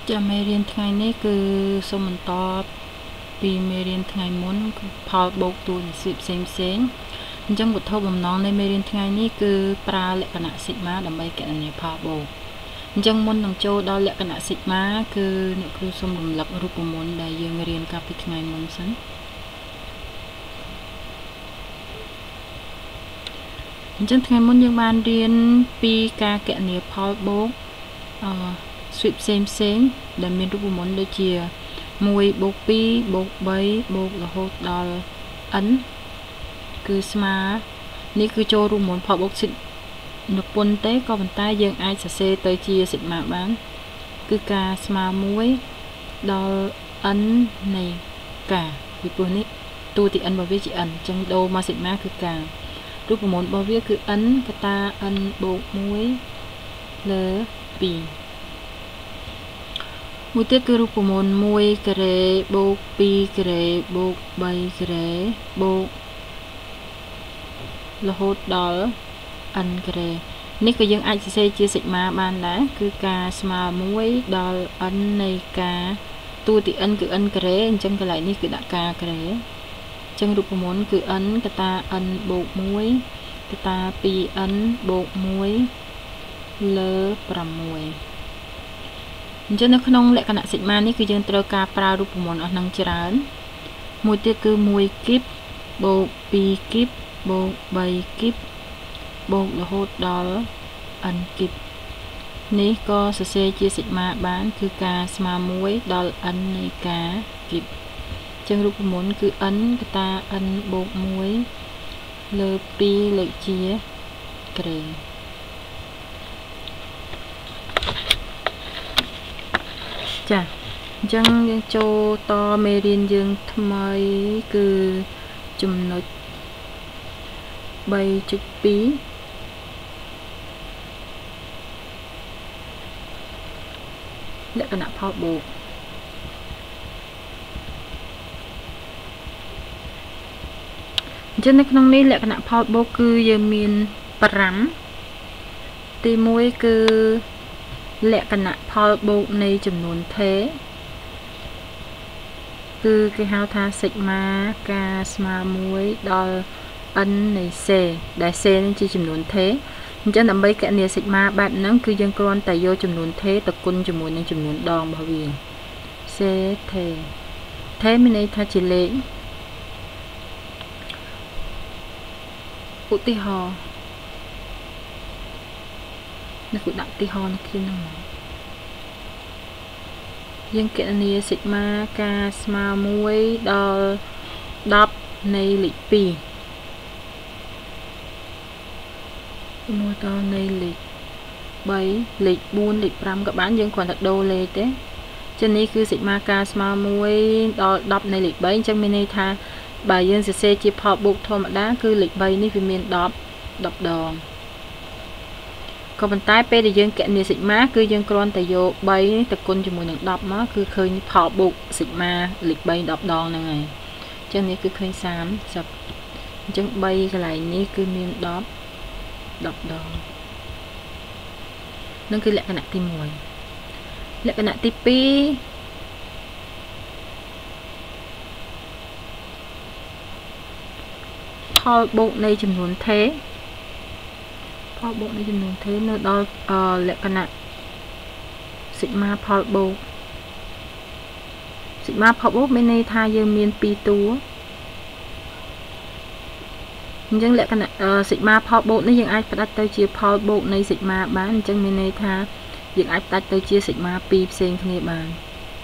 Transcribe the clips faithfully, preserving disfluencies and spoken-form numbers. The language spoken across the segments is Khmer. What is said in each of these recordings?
จะไม่เรียนไงนี่คือสมนตอบปีไม่เรียนไงมุนพอโบกตัวสิบเซนเซนจังบทเท่าบ่มน้องในไม่เรียนไงนี่คือปลาและขณะสิมาดำใบแกะในพอโบกจังมุนต้องโจดอและขณะสิมาคือเนื้อครูสมดุลหลักรูปมุนได้ยังเรียนกับปีไงมุนสันจังไงมุนยังบานเรียนปีกาแกะในพอโบกสิบเซนเซนได้มีรูปมุนโดยเชียมวยโบกปีโบกใบโบกละหดดอลอันคือสมานี่คือโจรูมุนพอโบกสินปนเต้ก็บรรทายยังไอจะเซเตยเชียสิมาบ้านคือกาสมามวยดอลอันในกาวิปุนิตัวติอันบวิจิอันจังโดมาสิมาคือการูปมุนบวิคืออันกตาอันโบกมวยเลปีมุติคือรูปมนมวยกระเรโบกปีกระเรโบกใบกระเรโบกละหดดอลอันกระเรนี่ก็ยังไอซีเซจีสิมาบานนะคือกาสมามวยดอลอันในกาตัวติอันคืออันกระเรจังกระไรนี่คือดักกากระเรจังรูปมนคืออันกตาอันโบกมวยกตาปีอันโบกมวยเลอประมวยจังในขนมและขณะสิมานี่คือยังตระกาปลารูปมนอันนังจรานมวยเตคือมวยกิบโบกปีกิบโบกใบกิบโบกละหดดอลอันกิบนี้ก็เสเซจีสิมาบ้านคือกาสมามวยดอลอันในกากิบจังรูปมนคืออันกตาอันโบกมวยเลอปีเลอเจียเกรจ้ะจังยังโจต่อเมเรียนยังทำไมคือจุ่มนดใบจุดปีและขณะพอโบกจังในขนมนี้และขณะพอโบกคือยังมีปรำตีมวยคือและขณะพอโบกในจำนวนเทคือคือฮาวทาสิมากาสมามวยดอลอันในเซได้เซนั่นจีจำนวนเทจังนำไปแกะเนียสิมาแบบนั้นคือยังกรอนแต่โยจำนวนเทตะกุนจำนวนในจำนวนดองบาวีเซเทเทไม่ในทาจิเลอุติฮอนักดักติฮอนักขึ้นนั่งยังแกะเนียสิมากาสมามวยดอลดับในลิปีmua to này lịch bảy lịch buôn lịch ram các bạn dân còn thật đô lê thế trên này cứ dịch ma ca ma muối đo đọc này lịch bảy trong mini tha bài dân sẽ xe chip họ buộc thôi mà đá cứ lịch bảy ní vì miền đọc đọc đòn còn bàn tay pe thì dân kẹn này dịch má cứ dân con tại vô bảy tập quân cho mùi nặng đọc nó cứ khơi họ buộc dịch ma lịch bảy đọc đòn này trên này cứ khơi xám sập chân bay cái này ní cứ miền đọc đọc đònนั่นคือแหละขณะที่มวยและขณะที่ปีพอโบในจำนวนเทพอโบในจำนวนเทเนอดอเอ่อและขณะสิมาพอโบสิมาพอโบไม่ในทายยังมีปีตัวจังแหละขณะสิมาพอโบนี่ยังไอ้ตัดเตยเชียพอโบในสิมาบ้านจังมีในท่ายังไอ้ตัดเตยเชียสิมาปีเซงคเนบาน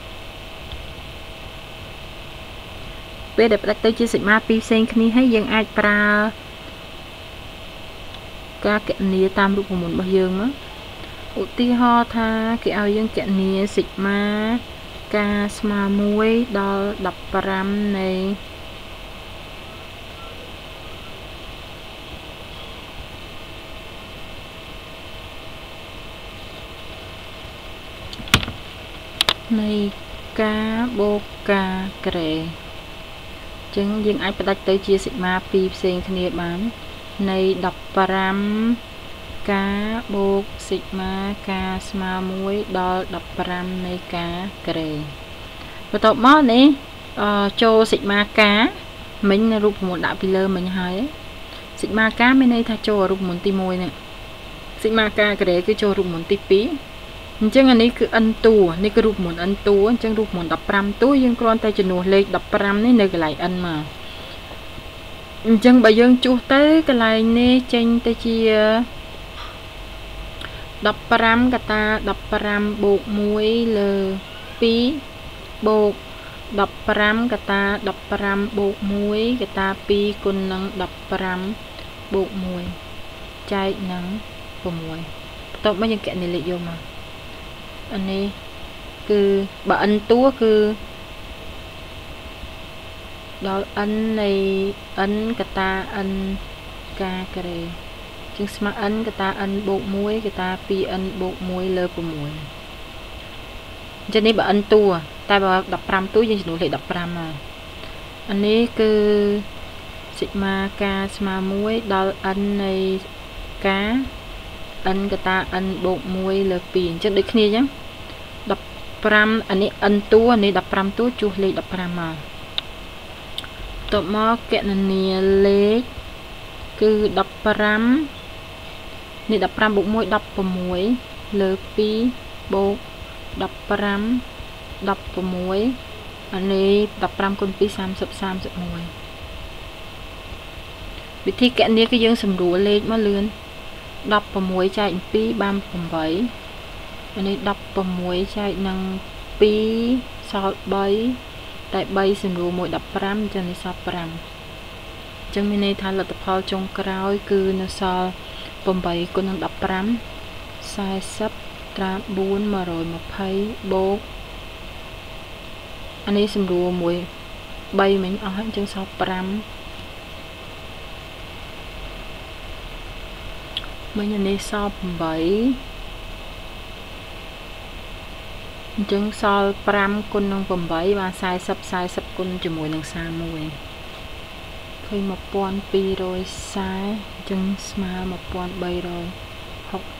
เพื่อเด็กตัดเตยเชียสิมาปีเซงคเนให้ยังไอ้ปลากาแกะเนียตามรูปของมันบางยังมั้งอุติฮอท่าเกี่ยวยังแกะเนียสิมากาสมามวยดอลดับปรำในในกาโบกาเกรจึงยังไอ้ประดับเตยเชียสิมาปีเซงคเนียบานในดับปรកាបូកសិក្មាកាស្មើមួយដល់ដប់ប្រាំនៃកាការ៉េបន្ទាប់មកនេះអឺចូលសិក្មាកាមិញរូបមន្តដាក់ពីលើមិញហើយសិក្មាកាមានន័យថាចូលរូបមន្តទីមួយនេះសិក្មាកាការ៉េគឺចូលរូបមន្តទីពីរអញ្ចឹងអានេះគឺ n តួនេះគឺរូបមន្ត n តួអញ្ចឹងរូបមន្តដប់ប្រាំតួយើងគ្រាន់តែចំនួនលេខដប់ប្រាំនេះនៅកន្លែង n មកអញ្ចឹងបើយើងជួសទៅកន្លែងនេះចេញទៅជាដប់ប្រាំកតាដប់ប្រាំបូកមួយលើពីរបូកដប់ប្រាំកតាដប់ប្រាំបូកមួយកតាពីរគុណនឹងដប់ប្រាំបូកមួយចែកនឹង៦បន្ទាប់មកយើងកណនិលេខយកមកអានេះគឺបើ n តួគឺដល់ n នៃ n កតា n កាការ៉េជាងស្មើ n កតា n បូកមួយកតា ពីរ n បូកមួយលើ៦អញ្ចឹងនេះបើ n តួតែបើដប់ប្រាំតួយើងចំនួនលេខដប់ប្រាំមកអានេះគឺសិក្មាកាស្មើមួយដល់ n នៃកា n កតា n បូកមួយលើពីរអញ្ចឹងដូចគ្នាអញ្ចឹងដប់ប្រាំអានេះ n តួនេះដប់ប្រាំតួជួសលេខដប់ប្រាំមកតបមកកណនាលេខគឺដប់ប្រាំនេះដប់ប្រាំបូកមួយដប់ប្រាំលើពីរបូកដប់ប្រាំដប់ប្រាំអានេះដប់ប្រាំគុណពីរ សាមសិប សាមសិបមួយវិធីកណនាគឺយើងសម្រួលលេខមកលឿនដប់ប្រាំចែកអំពីបានប្រាំអានេះដប់ប្រាំចែកនឹងពីរសល់បីតែបីសម្រួលមួយដប់ប្រាំអញ្ចឹងនេះសល់ប្រាំអញ្ចឹងមានន័យថាលទ្ធផលចុងក្រោយគឺនៅសល់ប្រាំគុណនឹងដប់ប្រាំ សែសិបត្រាបួន មួយរយម្ភៃបូកអានេះសម្រួលមួយបីមិញអស់ហើយអញ្ចឹងសល់ប្រាំមិញអានេះសល់ប្រាំអញ្ចឹងសល់ប្រាំគុណនឹងប្រាំបានសែសិប សែសិបគុណជាមួយនឹងសាមមួយឃើញmột nghìn hai trămសែអញ្ចឹងស្មើmột nghìn ba trămหก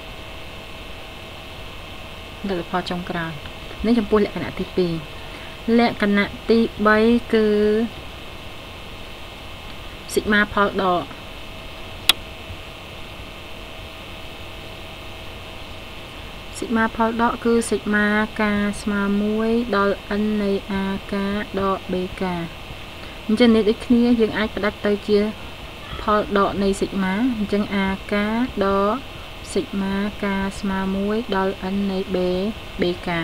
លទ្ធផលចុងក្រោយនេះចំពោះលក្ខណៈទីពីរលក្ខណៈទីបីគឺសិក្មាផលដកសិក្មាផលដកគឺសិក្មាកាស្មើមួយដល់ n នៃ a កាដក b កាអញ្ចឹងនេះដូចគ្នាយើងអាចផ្ដាច់ទៅជាផលដកនៃសិក្មាអញ្ចឹង a កាដកសិក្មាកាស្មើមួយដល់ n នៃ b b កា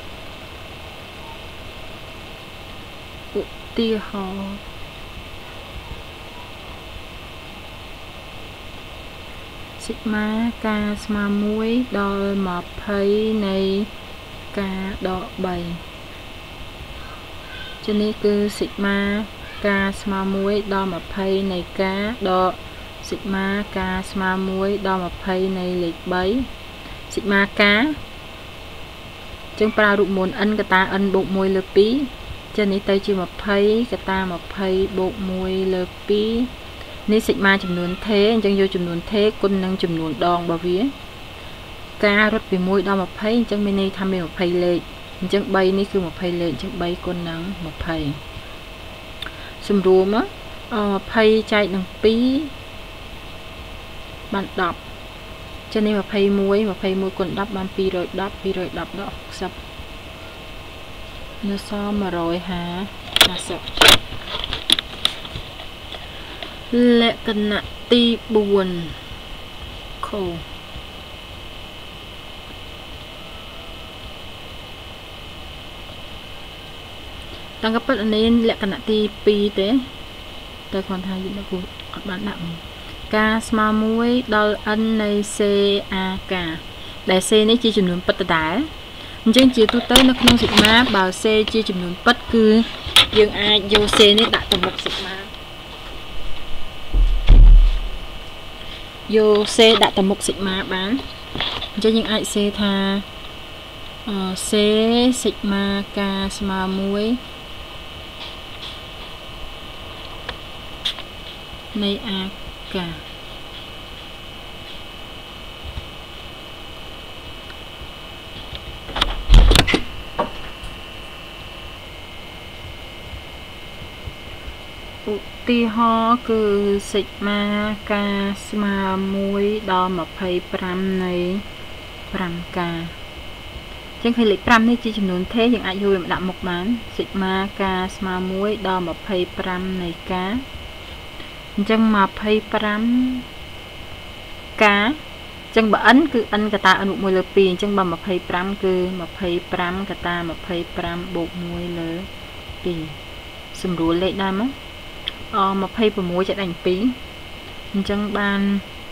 ឧទាហរណ៍សិក្មាកាស្មើមួយដល់ម្ភៃនៃកាដកបីជានេះគឺសិក្មាកាស្មើមួយដល់ម្ភៃនៃកាដកសិក្មាកាស្មើមួយដល់ម្ភៃនៃលេខបីសិក្មាកាចឹងប្រើរូបមន្ត n កតា n បូកមួយលើពីរចឹងនេះទៅជាម្ភៃកតាម្ភៃបូកមួយលើពីរនេះសិក្មាចំនួនថេអញ្ចឹងយកចំនួនថេគុណនឹងចំនួនដងរបស់វាការរត់ពីមួយដល់ម្ភៃអញ្ចឹងមានន័យថាមានម្ភៃលេខអញ្ចឹងបីនេះគឺម្ភៃលេខអញ្ចឹងបីគុណនឹងម្ភៃសម្រួមមកម្ភៃចែកនឹងពីរបានដប់ចឹងនេះម្ភៃមួយ ម្ភៃមួយគុណដប់បានពីររយដប់ ពីររយដប់ដល់หกสิบនៅសល់មួយរយห้าสิบលក្ខណៈទីបួនខតាំងកពិតអានេះលក្ខណៈទីពីរទេតែគាត់ថាយើងអត់បានដាក់ការស្មើមួយដល់ n នៃ c a កាដែល c នេះជាចំនួនពិតដដែលអញ្ចឹងជាទូទៅនៅក្នុងសិក្មាបើ c ជាចំនួនពិតគឺយើងអាចយក c នេះដាក់ទៅមុខសិក្មាយក c ដាក់ទៅមុខសិក្មាបានអញ្ចឹងយើងអាច c ថាអ c សិក្មាការស្មើមួយនៃ a កាឧទាហរណ៍គឺសិក្មាការស្មើមួយដល់ម្ភៃប្រាំនៃប្រាំការចឹងឃើញលេខប្រាំនេះជាចំនួនថេរយើងអាចយកវាមកដាក់មុខបានសិក្មាការស្មើមួយដល់ម្ភៃប្រាំនៃការអញ្ចឹងម្ភៃប្រាំការអញ្ចឹងបើ n គឺ n កតា n មួយលើពីរអញ្ចឹងបើម្ភៃប្រាំគឺម្ភៃប្រាំកតាម្ភៃប្រាំបូកមួយលើពីរសម្រួលលេខដែរមកអម្ភៃប្រាំមួយចេះដេញពីរអញ្ចឹងបាន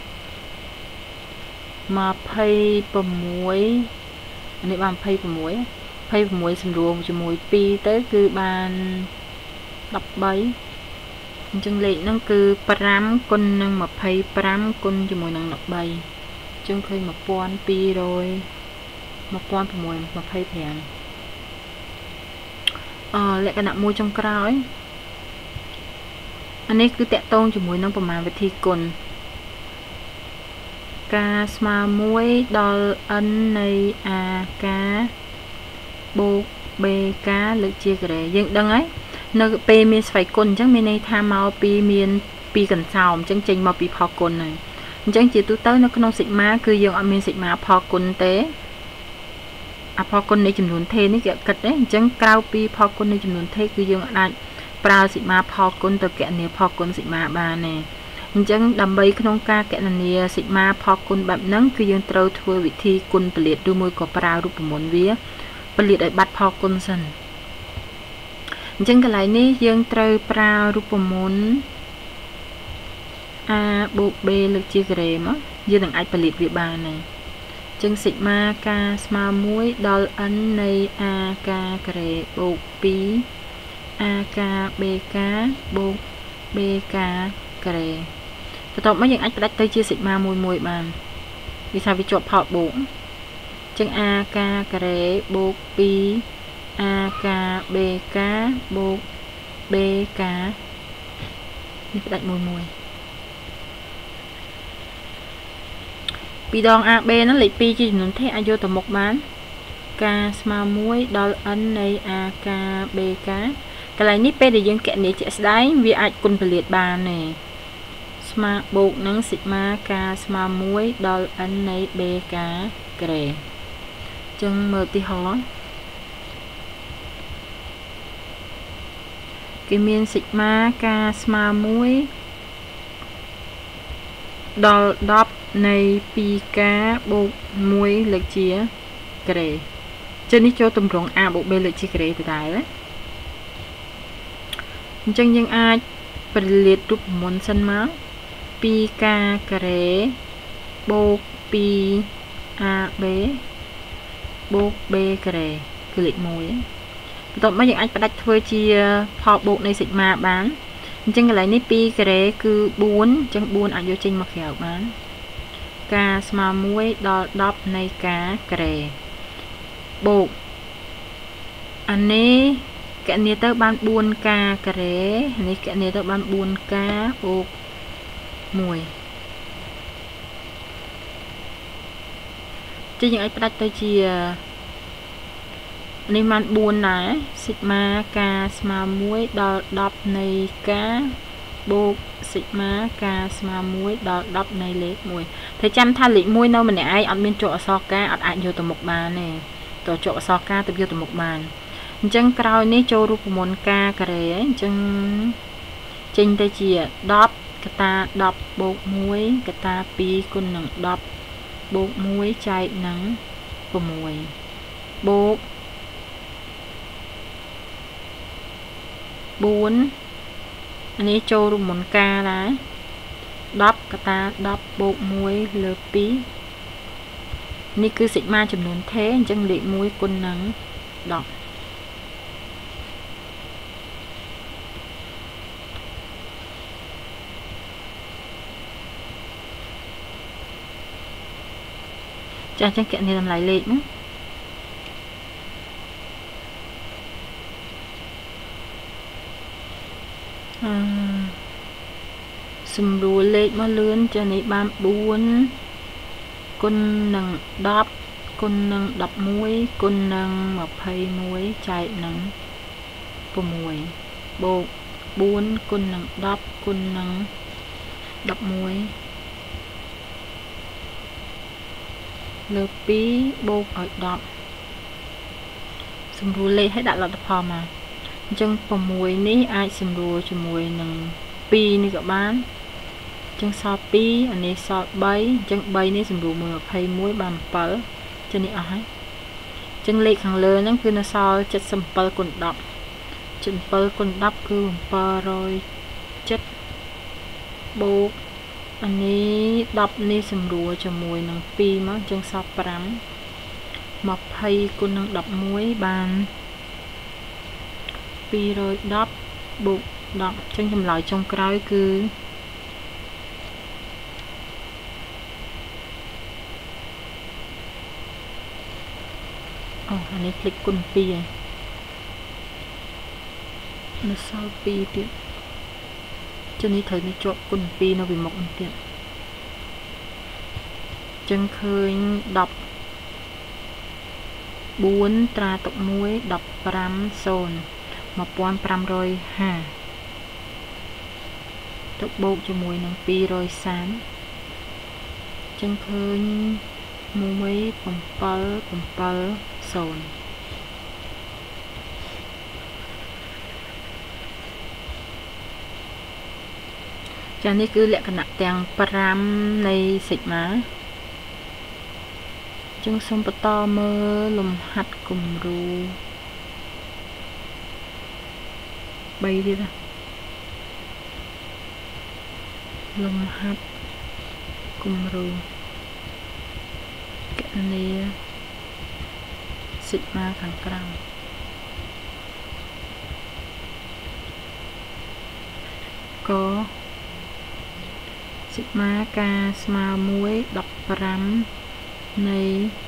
ម្ភៃប្រាំមួយនេះបានម្ភៃប្រាំមួយម្ភៃប្រាំមួយសម្រួលជាមួយពីរទៅគឺបានដប់បីអញ្ចឹងលេខហ្នឹងគឺប្រាំគុណនឹងម្ភៃប្រាំគុណជាមួយនឹងដប់បីអញ្ចឹងឃើញmột nghìn hai trăm một nghìn sáu trăm hai mươi lămអលក្ខណៈមួយចុងក្រោយអានេះគឺតកតងជាមួយនឹងប្រមាណវិធីគុណការស្មើមួយដល់ n នៃaការបូក b ការលើកជាការ៉េយើងដឹងហើយនៅពេលមានស្វ័យគុណអញ្ចឹងមានន័យថាមកពីមានពីកន្សោមអញ្ចឹងចេញមកពីផលគុណហើយអញ្ចឹងជាទូទៅនៅក្នុងសិក្មាគឺយើងអត់មានសិក្មាផលគុណទេអផលគុណនៃចំនួនថេរនេះគេគិតទេអញ្ចឹងក្រៅពីផលគុណនៃចំនួនថេរគឺយើងអាចប្រើសិក្មាផលគុណទៅគណនាផលគុណសិក្មាបានទេអញ្ចឹងដើម្បីក្នុងការគណនាសិក្មាផលគុណបែបហ្នឹងគឺយើងត្រូវធ្វើវិធីគុណពលាតឬមួយក៏ប្រើរូបមន្តវាពលាតឲ្យបាត់ផលគុណសិនអញ្ចឹងកន្លែងនេះយើងត្រូវប្រើរូបមន្ត a បូក b លើកជាការ៉េមកយើងនឹងអាចពលាតវាបានហើយអញ្ចឹងសិក្មាការស្មើមួយដល់ n នៃ a ការការ៉េបូកពីរ a ការ b ការបូក b ការការ៉េបន្ទាប់មកយើងអាចផ្ដាច់ទៅជាសិក្មាមួយមួយបានវាថាវាជាប់ផលបូកអញ្ចឹង a ការការ៉េបូកពីរ a ការ b ការបូក b ការនេះផ្ដាច់មួយមួយពីដង a b ហ្នឹងលេខពីរជាចំនួនថេរអាចយកទៅមុខបានការស្មើមួយដល់ n នៃ a ការ b ការកន្លែងនេះពេលដែលយើងគណនាជាក់ស្ដែងវាអាចគុណពលាតបានទេស្មើបូកនឹងសិក្មាការស្មើមួយដល់ n នៃ b ការការ៉េអញ្ចឹងមើលឧទាហរណ៍គេមានសិក្មាការស្មើមួយដល់ដប់នៃពីរការបូកមួយលើកជាការ៉េចឹងនេះចូលទម្រង់ a បូក b លើកជាការ៉េទៅដែរណាអញ្ចឹងយើងអាចពលាតរូបមន្តសិនមកពីរកាការ៉េបូកពីរ ab បូក b ការ៉េគឺលេខមួយបន្ទាប់មកយើងអាចផ្ដាច់ធ្វើជាផលបូកនៃសិក្មាបានអញ្ចឹងកន្លែងនេះពីរការ៉េគឺបួនអញ្ចឹងបួនអាចយកចេញមកក្រៅបានការស្មើមួយដល់ដប់នៃការការ៉េបូកអានេះគណនាទៅបានបួនការការ៉េនេះគណនាទៅបានបួនការបូកមួយចឹងយើងអាចផ្ដាច់ទៅជានេះបានបួនដែរសិក្មាការស្មើមួយដល់ដប់នៃការបូកសិក្មាការស្មើមួយដល់ដប់នៃលេខមួយត្រូវចាំថាលេខមួយនៅម្នាក់ឯងអត់មានជាប់អក្សរការអត់អាចយកទៅមុខបានទេតើជាប់អក្សរការទៅយកទៅមុខបានអញ្ចឹងក្រោយនេះចូលរូបមន្តការការ៉េអញ្ចឹងចេញទៅជាដប់កតាដប់បូកមួយកតាពីរគុណនឹងដប់បូកមួយចែកនឹងប្រាំមួយបូកបួនអានេះចូលរូបមន្តការដែរដប់កតាដប់បូកមួយលើពីរនេះគឺសិក្មាចំនួនថេរអញ្ចឹងលេខមួយគុណនឹងដប់ចាស់ចឹងគណនាតម្លៃលេខណាអឺសម្រួលលេខមកលឿនចាស់នេះបានបួនគុណនឹងដប់គុណនឹងដប់មួយគុណនឹងម្ភៃមួយចែកនឹងប្រាំមួយបូក bốn គុណនឹងដប់គុណនឹងដប់មួយលើពីរបូកឲ្យដប់សម្រួលលេខឲ្យដាក់លទ្ធផលមកអញ្ចឹងsáuនេះអាចសម្រួលជាមួយនឹងពីរនេះក៏បានអញ្ចឹងសល់ពីរអានេះសល់បីអញ្ចឹងបីនេះសម្រួលមួយยี่สิบเอ็ดបានเจ็ดចឹងនេះអស់ហើយអញ្ចឹងលេខខាងលើហ្នឹងគឺនៅសល់เจ็ดสิบเจ็ดគុណដប់เจ็ดสิบเจ็ดគុណដប់គឺเจ็ดร้อยเจ็ดបូកអានេះដប់នេះសម្រួលជាមួយនឹងពីរមកអញ្ចឹងសល់ห้ายี่สิบគុណនឹងដប់មួយបានពីររយដប់បូកដប់អញ្ចឹងចម្លើយចុងក្រោយគឺអូអានេះភ្លេចគុណពីរហើយនៅសល់ពីរទៀតចឹងនេះត្រូវនេះជាប់គុណពីរនៅពីមុខនេះទៀតចឹងឃើញដប់បួនត្រាទុកមួយដប់ប្រាំសូន្យmột nghìn năm trăm hai mươiទុកបូកជាមួយនឹងពីររយសាមចឹងឃើញមួយbảy bảyសូន្យចានេះគឺលក្ខណៈទាំងប្រាំនៃសិក្មាចឹងសូមបន្តមើលលំហាត់គំរូបីទៀតណាលំហាត់គំរូគណនាសិក្មាខាងក្រោមកសិក្មាការស្មើមួយដប់ប្រាំនៃ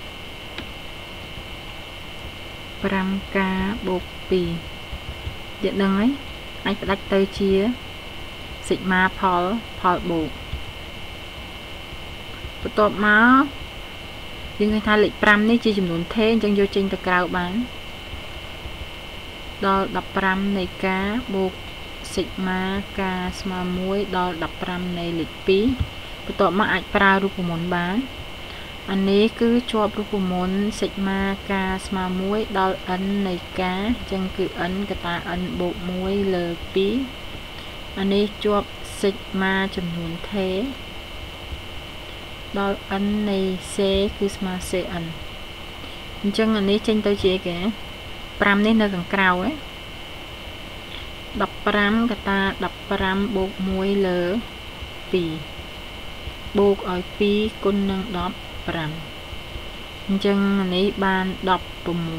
ប្រាំការបូកពីរយើងដឹងហើយអាចផ្ដាច់ទៅជាសិក្មាផលផលបូកបន្ទាប់មកយើងឃើញថាលេខប្រាំនេះជាចំនួនថេអញ្ចឹងយកចេញទៅក្រៅបានដល់ដប់ប្រាំនៃការបូកសិក្មាការស្មើមួយដល់ដប់ប្រាំនៃលេខពីរបន្ទាប់មកអាចប្រើរូបមន្តបានអានេះគឺជាប់រូបមន្តសិក្មាការស្មើមួយដល់ n នៃការអញ្ចឹងគឺ n កតា n បូកមួយលើពីរអានេះជាប់សិក្មាចំនួនថេដល់ n នៃ c គឺស្មើ cn អញ្ចឹងអានេះចេញទៅជាគេប្រាំនេះនៅខាងក្រៅហ៎ដប់ប្រាំកតាដប់ប្រាំបូកមួយលើពីរបូកឲ្យពីរគុណនឹងដប់ប្រាំអញ្ចឹងអានេះបានដប់ប្រាំ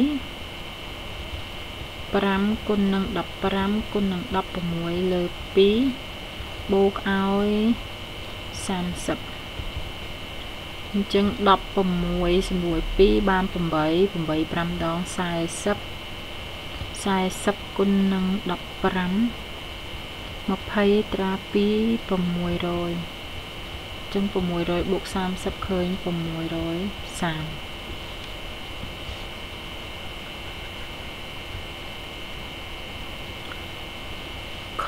ប្រាំគុណនឹងដប់ប្រាំគុណនឹងដប់ប្រាំលើពីរបូកឲ្យសាមសិបអញ្ចឹងដប់ប្រាំសម្រួលពីរបានប្រាំប្រាំប្រាំដងសែសិបសែសិបគុណនឹងដប់ប្រាំยี่สิบត្រាពីរប្រាំមួយរយចឹងប្រាំមួយរយបូកសាមសិបឃើញប្រាំមួយរយសាមខ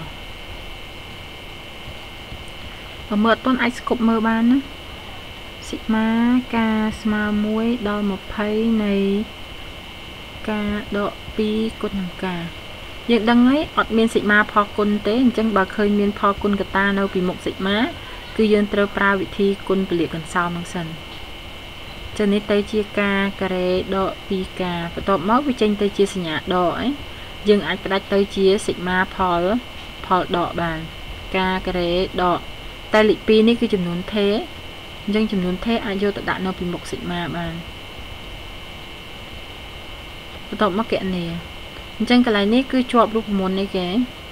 បើមើលអត់ទាន់អាចស្គប់មើលបានណាសិក្មាការស្មើមួយដល់ยี่สิบនៃការដកពីរគុណនឹងការយើងដឹងហើយអត់មានសិក្មាផលគុណទេអញ្ចឹងបើឃើញមានផលគុណកតានៅពីមុខសិក្មាគឺយើងត្រូវប្រើវិធីគុណពលិកន្សោមនឹងសិនចឹងនេះទៅជាការការ៉េដកពីរការបន្ទាប់មកវាចេញទៅជាសញ្ញាដកអីយើងអាចផ្ដាច់ទៅជាសិក្មាផលផលដកបានការការ៉េដកតែលេខពីរនេះគឺចំនួនថេអញ្ចឹងចំនួនថេអាចយកទៅដាក់នៅពីមុខសិក្មាបានបន្ទាប់មកគណនាអញ្ចឹងកន្លែងនេះគឺជាប់រូបមន្តនេះគេ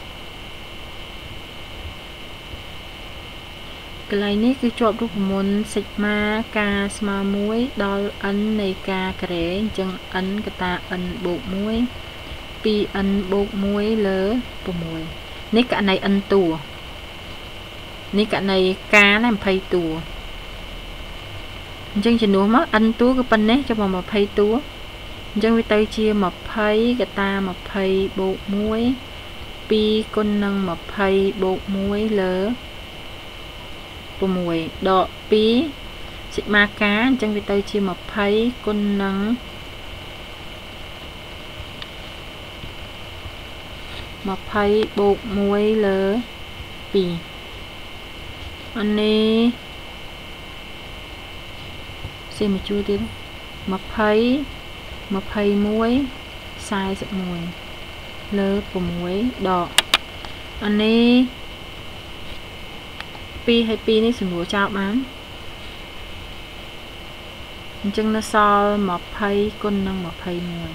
កន្លែងនេះគឺជាប់រូបមន្តសិក្មាការស្មើមួយដល់ n នៃការការ៉េអញ្ចឹង n កតា n បូកមួយពីរ n បូកមួយលើsáuនេះករណី n តួនេះករណីការណាยี่สิบតួអញ្ចឹងជំនួសមក n តួគឺប៉ុណ្ណេះចំមកยี่สิบតួអញ្ចឹងវាទៅជាยี่สิบកតាยี่สิบបូកមួយពីរគុណនឹងยี่สิบบวกមួយលើหกដកពីរសិក្មាការអញ្ចឹងវាទៅជាยี่สิบគុណនឹងยี่สิบบวกមួយលើពីរអានេះសេមកជួទៀតยี่สิบยี่สิบเอ็ด สี่สิบเอ็ดលើหกดอกអានេះពីរហើយពីរនេះសម្រួលចោលបានអញ្ចឹងនៅសល់ยี่สิบគុណនឹងยี่สิบเอ็ด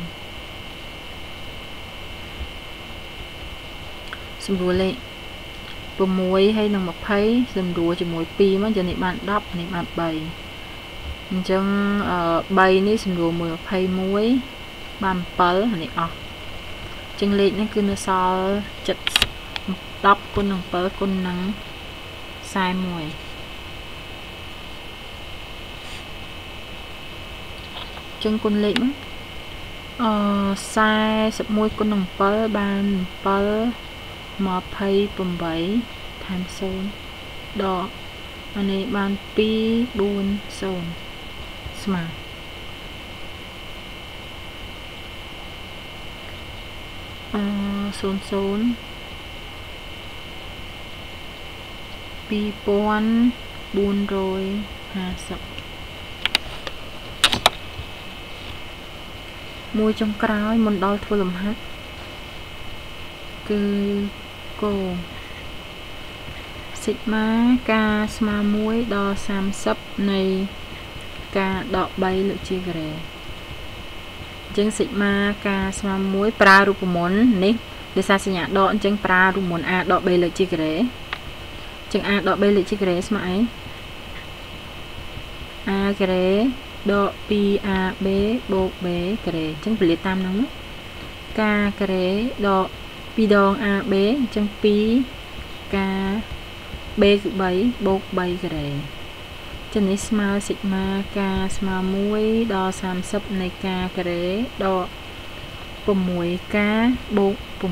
សម្រួលលេខหกហើយនឹងยี่สิบសម្រួលជាមួយពីរមកចឹងនេះបានដប់នេះបានបីអញ្ចឹងបីនេះសម្រួលមួយยี่สิบเอ็ดបានbảyនេះអស់អញ្ចឹងលេខនេះគឺនៅសល់ដប់គុណនឹងbảyគុណនឹងสี่สิบเอ็ดចឹងគុណលេខមកអឺสี่สิบเอ็ดគុណនឹងbảyបានbảyยี่สิบแปดថែមศูนย์ដកអានេះបានពីរ bốn ศูนย์ស្មើអឺศูนย์ศูนย์ពីរពាន់បួនរយห้าสิบមួយចុងក្រោយមុនដល់ធ្វើលំហាត់គឺគោសិក្មាការស្មើមួយដល់សាមសិបនៃការដកបីលើកជាការ៉េអញ្ចឹងសិក្មាការស្មើមួយប្រើរូបមន្តនេះដោយសារសញ្ញាដកអញ្ចឹងប្រើរូបមន្ត a ដកបីលើកជាការ៉េអញ្ចឹង a ដកបីលើកជាការ៉េស្មើអី a ការ៉េដក ពីរ ab បូក b ការ៉េអញ្ចឹងពលិតតាមហ្នឹងការការ៉េដកពីរដង ab អញ្ចឹងពីរការ b គឺបីបូកបីការ៉េចឹងនេះស្មើសិក្មាការស្មើមួយដល់សាមសិបនៃការការ៉េដកsáuការបូក៩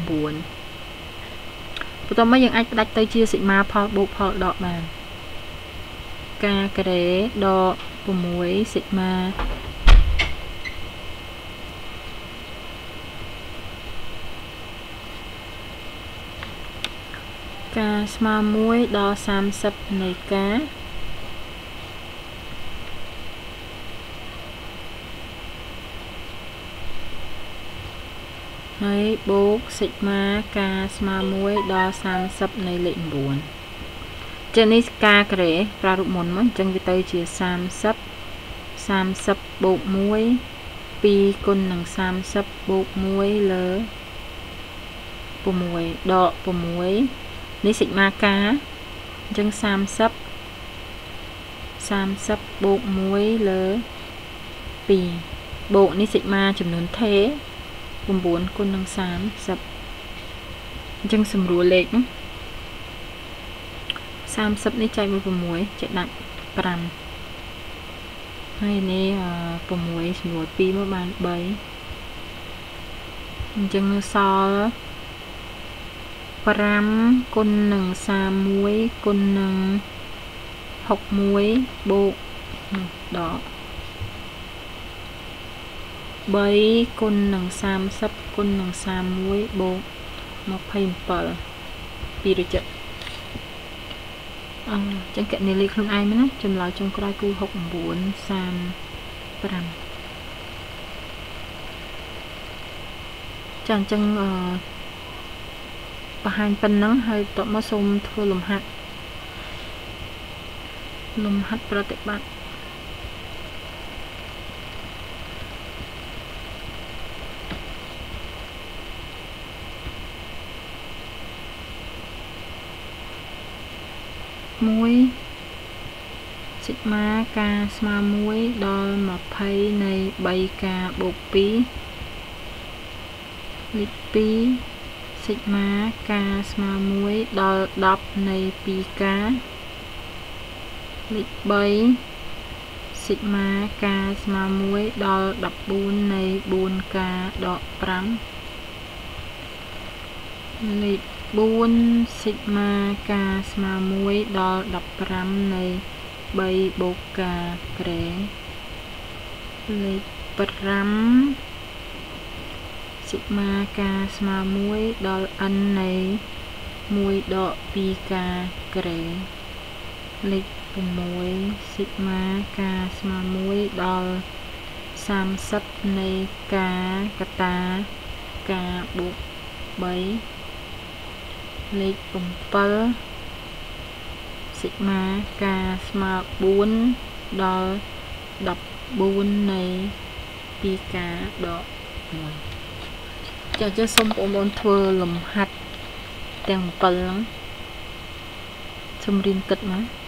បន្តមកយើងអាចផ្ដាច់ទៅជាសិក្មាផលបូកផលដកបានការការ៉េដកsáuសិក្មាការស្មើមួយដល់សាមសិបនៃការហើយបូកសិក្មាការស្មើមួយដល់សាមសិបនៃលេខ៩ចឹងនេះការការ៉េប្រើរូបមន្តមកអញ្ចឹងវាទៅជាសាមសិប សាមសិบบូកមួយពីរគុណនឹងសាមសិบบូកមួយលើ៦ដក៦នេះសិក្មាការអញ្ចឹងសាមសិប សាមសិบบូកមួយលើពីរបូកនេះសិក្មាចំនួនថេ៩គុណនឹងសាមសិបអញ្ចឹងសម្រួលលេខសាមសិបនេះចែកមួយ6ចែកដាក់ប្រាំហើយនេះ6សម្រួលពីរមកបានបីអញ្ចឹងនៅសល់ប្រាំគុណនឹងសាមមួយគុណនឹងហុកមួយបូកដកបីគុណនឹងសាមសិបគុណនឹងសាមមួយបូកยี่สิบเจ็ดពីរចិត្តអញ្ចឹងកណនីលេខខ្លួនឯងណាចម្លើយចុងក្រោយគឺហុក៩ សាមប្រាំចាអញ្ចឹងអឺបង្ហាញប៉ុណ្ណឹងហើយតបមកសូមធ្វើលំហាត់លំហាត់ប្រតិបត្តិមួយសិក្មាការស្មើមួយដល់ยี่สิบនៃបីការបូកពីរលេខពីរសិក្មាការស្មើមួយដល់ដប់នៃពីរការលេខបីសិក្មាការស្មើមួយដល់ដប់បួននៃបួនការដកប្រាំលេខbốn sigma kស្មើមួយដល់ដប់ប្រាំនៃបីបូក k ក្រេលេខប្រាំ sigma k ស្មើមួយដល់ n នៃមួយដកពីរ k ក្រេលេខsáu sigma k ស្មើមួយដល់សាមសិបនៃ k កតា k បូកបីលេខbảy sigma k ស្មើbốnដល់ដប់បួននៃពីរ k ដកមួយចា៎ចា៎សូមបងប្អូនធ្វើលំហាត់ទាំងbảyហ្នឹងសូមរៀនគិតមក